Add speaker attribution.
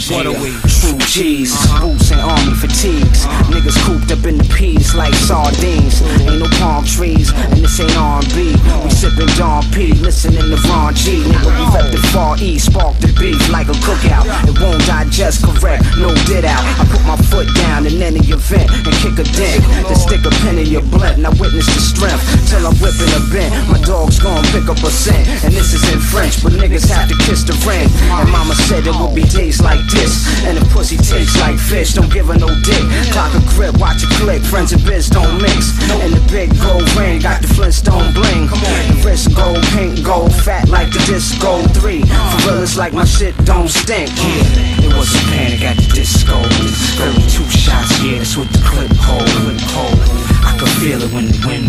Speaker 1: What are we?
Speaker 2: True G's, boots and army fatigues. Niggas cooped up in the peas like sardines. Ain't no palm trees, and this ain't R&B. We sippin' Don P, listening to Ron G. Nigga, we rep the Far East, spark the beef like a cookout. It won't digest correct, no did out. I put my foot down in any event and kick a dent. Then stick a pin in your blunt, and I witness the strength till I'm whipping a bent. My dog's gon' pick up a scent, and this is in French, but niggas have to kiss the ring. And mama said it would be days like this, and the pussy tastes like fish. Don't give her no dick. Clock a grip, watch it click. Friends and biz don't mix. And the big gold ring got the Flintstone bling. The wrist gold, pink gold, fat like the disco 3. For real, it's like my shit don't stink. Yeah, it was a panic at the disco. 32 shots, yeah, that's what the clip hold. I could feel it when the wind